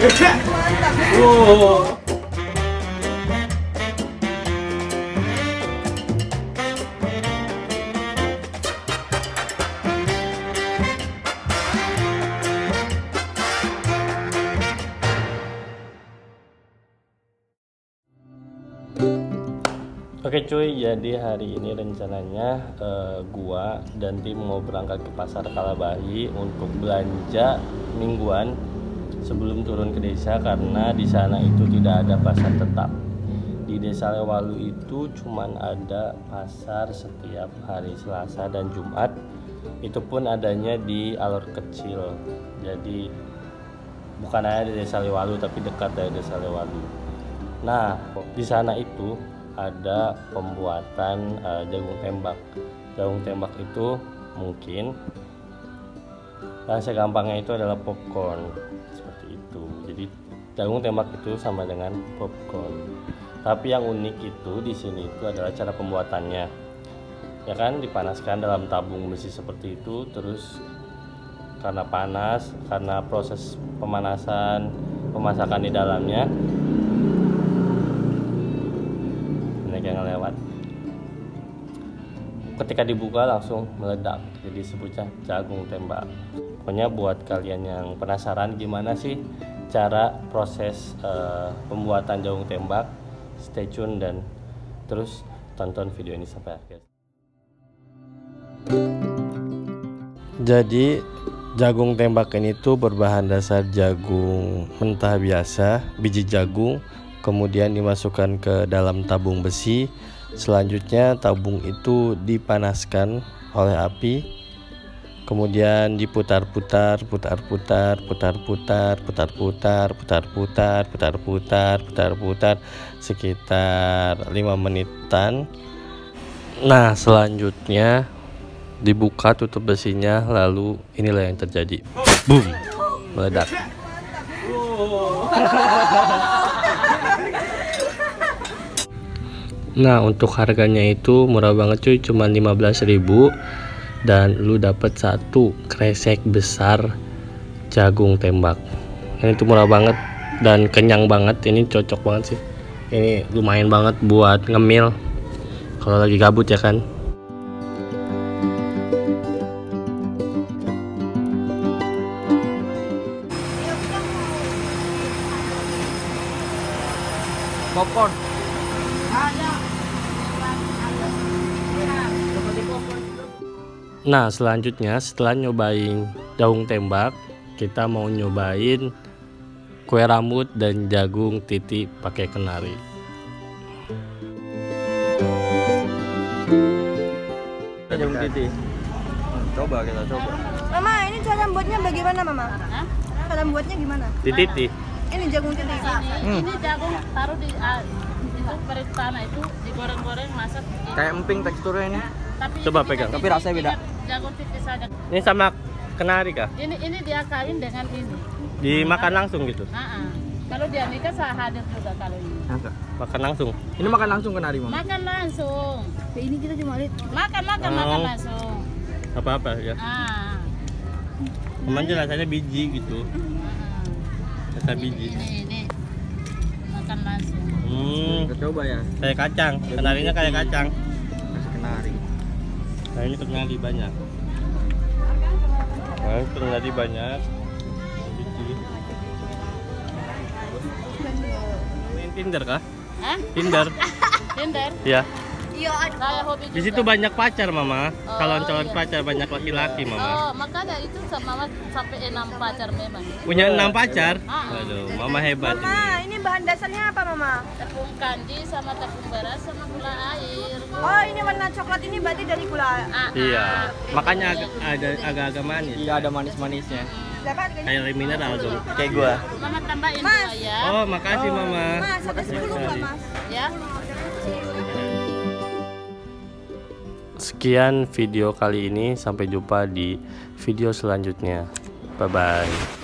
Wow. Oke cuy, jadi hari ini rencananya gua dan tim mau berangkat ke pasar Kalabahi untuk belanja mingguan sebelum turun ke desa, karena di sana itu tidak ada pasar tetap. Di Desa Lewalu itu cuman ada pasar setiap hari Selasa dan Jumat. Itu pun adanya di alur kecil. Jadi bukan hanya di Desa Lewalu tapi dekat dari Desa Lewalu. Nah, di sana itu ada pembuatan jagung tembak. Jagung tembak itu mungkin bahasa gampangnya itu adalah popcorn, seperti itu. Jadi jagung tembak itu sama dengan popcorn. Tapi yang unik itu di sini itu adalah cara pembuatannya. Ya kan, dipanaskan dalam tabung besi seperti itu, terus karena panas, karena proses pemasakan di dalamnya, yang lewat, ketika dibuka langsung meledak, jadi sebutnya jagung tembak. Pokoknya buat kalian yang penasaran gimana sih cara proses pembuatan jagung tembak, stay tune dan terus tonton video ini sampai akhir. Jadi jagung tembak ini tuh berbahan dasar jagung mentah biasa, biji jagung, kemudian dimasukkan ke dalam tabung besi. Selanjutnya tabung itu dipanaskan oleh api, kemudian diputar-putar sekitar 5 menitan. Nah, selanjutnya dibuka tutup besinya, lalu inilah yang terjadi, boom, meledak. Nah, untuk harganya itu murah banget cuy, cuma 15.000 dan lu dapat satu kresek besar jagung tembak. Ini tuh murah banget dan kenyang banget. Ini cocok banget sih. Ini lumayan banget buat ngemil kalau lagi gabut ya kan. Popcorn. Nah, selanjutnya setelah nyobain jagung tembak, kita mau nyobain kue rambut dan jagung titi pakai kenari. Jagung titi. Coba kita coba. Mama, ini cara buatnya bagaimana, Mama? Hah? Cara buatnya gimana? Titi. Ini jagung titi. Ini jagung taruh di itu perit tanah itu digoreng-goreng, masak. Kayak emping teksturnya ini. Tapi Coba ini pegang. Tapi rasanya beda. Jagung titi saja. Ini sama kenari kah? Ini dia kawin dengan ini. Dimakan langsung gitu? Kalau dia nikah saya hadir juga kalau ini. Makan langsung? Ini makan langsung kenari, Mama? Makan langsung. Ini kita cuma lihat. Makan langsung. Apa ya? Cuman rasanya biji gitu. Rasa biji. Ini. Makan langsung. Kita coba ya. Kayak kacang, kenarinya kayak kacang. Masih kenari. Nah, ini kenari banyak. Nah, kenari banyak. Biji. Main Tinder kah? Hah? Tinder. Tinder? Iya. Iya, Saya hobi juga. Di situ banyak pacar, Mama. Calon-calon pacar banyak laki-laki, Mama. Oh, makanya itu sama sampai 6 pacar memang. Punya 6 pacar? Aduh, Mama hebat Mama, ini. ini bahan dasarnya apa, Mama? Tepung kanji sama tepung beras sama gula air. Oh, ini warna coklat ini berarti dari gula. Iya. Makanya agak-agak manis. Iya, ada manis-manisnya. Dapat kan? Kayak air mineral tuh. Kayak gua. Mama tambahin Mas. dua ya. Oh, makasih Mama. Mas, ada 10 enggak, Mas? Ya. Sekian video kali ini, sampai jumpa di video selanjutnya. Bye bye.